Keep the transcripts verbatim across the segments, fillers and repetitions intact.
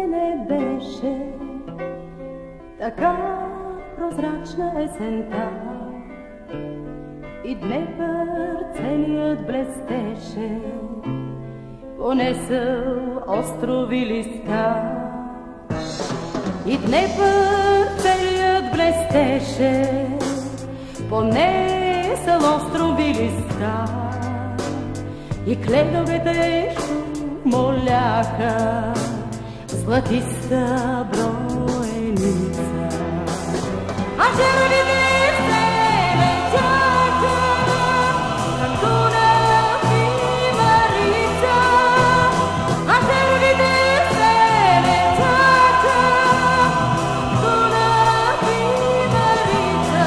мене беше така прозрачна есента и Днепър целият блестеше, понесъл острови листа. И Днепър целият блестеше, понесъл острови листа. И кледовете моляха златиста броеница. А червите се летяха към Дунав и Марица. А червите се летяха Дунав и Марица.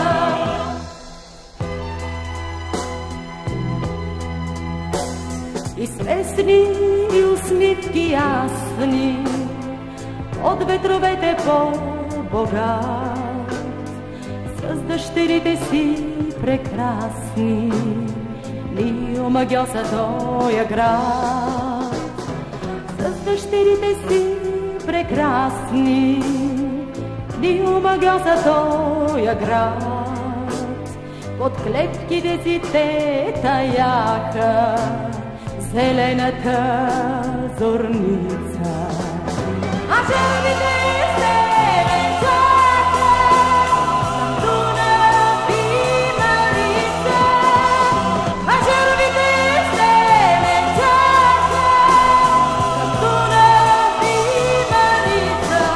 И свестни и усмивки ясни от ветровете по-богат, с дъщерите си прекрасни ни омагьоса тоя град. С дъщерите си прекрасни ни омагьоса тоя град. Под клетките си те таяха зелената зорница. А червите се летяха към Дунав и Марица. А червите се летяха към Дунав и Марица.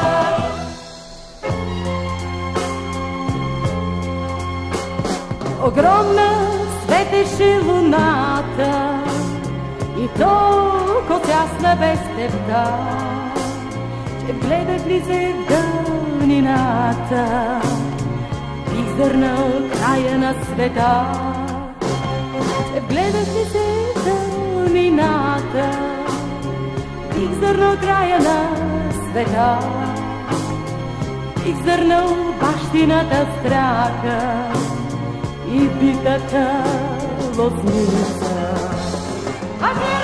Огромна светеше луната и толкова тясна без тебта, че гледах ли се в дълнината, бих зърнал края на света. Че гледах ли се в дълнината, бих зърнал края на света. Бих зърнал бащината страха и битата лозница.